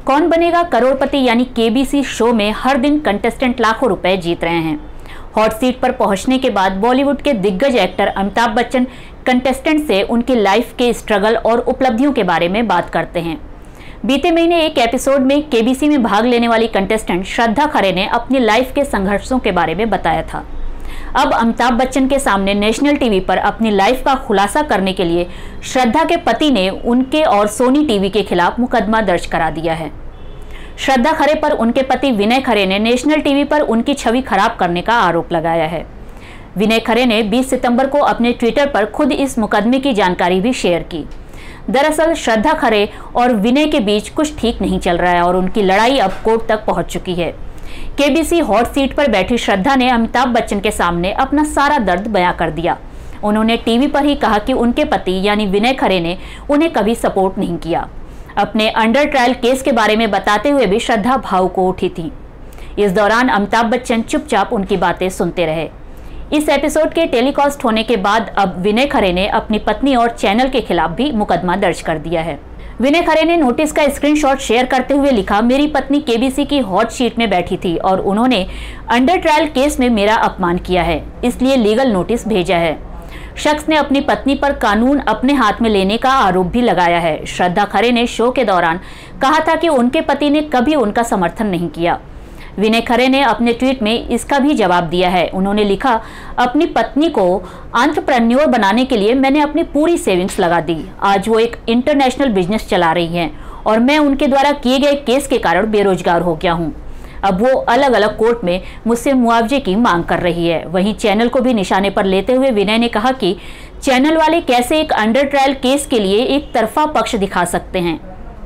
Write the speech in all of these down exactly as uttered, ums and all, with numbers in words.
कौन बनेगा करोड़पति यानी केबीसी शो में हर दिन कंटेस्टेंट लाखों रुपए जीत रहे हैं। हॉट सीट पर पहुंचने के बाद बॉलीवुड के दिग्गज एक्टर अमिताभ बच्चन कंटेस्टेंट से उनकी लाइफ के स्ट्रगल और उपलब्धियों के बारे में बात करते हैं। बीते महीने एक एपिसोड में केबीसी में भाग लेने वाली कंटेस्टेंट श्रद्धा खरे ने अपनी लाइफ के संघर्षों के बारे में बताया था। अब अमिताभ बच्चन के सामने नेशनल टीवी पर अपनी लाइफ का खुलासा करने के लिए श्रद्धा के पति ने उनके और सोनी टीवी के खिलाफ मुकदमा दर्ज करा दिया है। श्रद्धा खरे पर उनके पति विनय खरे ने नेशनल टीवी पर उनकी छवि खराब करने का आरोप लगाया है। विनय खरे ने बीस सितंबर को अपने ट्विटर पर खुद इस मुकदमे की जानकारी भी शेयर की। दरअसल श्रद्धा खरे और विनय के बीच कुछ ठीक नहीं चल रहा है और उनकी लड़ाई अब कोर्ट तक पहुंच चुकी है। केबीसी हॉट सीट पर बैठी श्रद्धा ने अमिताभ बच्चन के सामने अपना सारा दर्द बयां कर दिया। उन्होंने टीवी पर ही कहा कि उनके पति यानी विनय खरे ने उन्हें कभी सपोर्ट नहीं किया। अपने अंडर ट्रायल केस के बारे में बताते हुए भी श्रद्धा भावुक हो उठी थी। इस दौरान अमिताभ बच्चन चुपचाप उनकी बातें सुनते रहे। इस एपिसोड के टेलीकास्ट होने के बाद अब विनय खरे ने अपनी पत्नी और चैनल के खिलाफ भी मुकदमा दर्ज कर दिया है। विनय खरे ने नोटिस का स्क्रीनशॉट शेयर करते हुए लिखा, मेरी पत्नी केबीसी की हॉट सीट में बैठी थी और उन्होंने अंडर ट्रायल केस में मेरा अपमान किया है, इसलिए लीगल नोटिस भेजा है। शख्स ने अपनी पत्नी पर कानून अपने हाथ में लेने का आरोप भी लगाया है। श्रद्धा खरे ने शो के दौरान कहा था कि उनके पति ने कभी उनका समर्थन नहीं किया। विनय खरे ने अपने ट्वीट में इसका भी जवाब दिया है। उन्होंने लिखा, अपनी पत्नी को एंटरप्रेन्योर बनाने के लिए मैंने अपनी पूरी सेविंग्स लगा दी। आज वो एक इंटरनेशनल बिजनेस चला रही हैं और मैं उनके द्वारा किए गए केस के कारण बेरोजगार हो गया हूँ। अब वो अलग अलग कोर्ट में मुझसे मुआवजे की मांग कर रही है। वहीं चैनल को भी निशाने पर लेते हुए विनय ने कहा कि चैनल वाले कैसे एक अंडर ट्रायल केस के लिए एक तरफा पक्ष दिखा सकते हैं।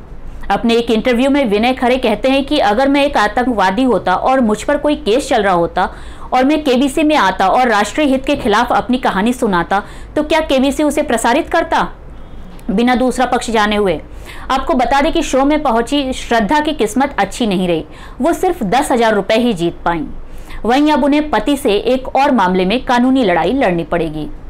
अपने एक इंटरव्यू में विनय खरे कहते हैं कि अगर मैं एक आतंकवादी होता और मुझ पर कोई केस चल रहा होता और मैं केबीसी में आता और राष्ट्रीय हित के खिलाफ अपनी कहानी सुनाता तो क्या केबीसी उसे प्रसारित करता बिना दूसरा पक्ष जाने हुए। आपको बता दें कि शो में पहुंची श्रद्धा की किस्मत अच्छी नहीं रही। वो सिर्फ दस हजार रुपए ही जीत पाई। वहीं अब उन्हें पति से एक और मामले में कानूनी लड़ाई लड़नी पड़ेगी।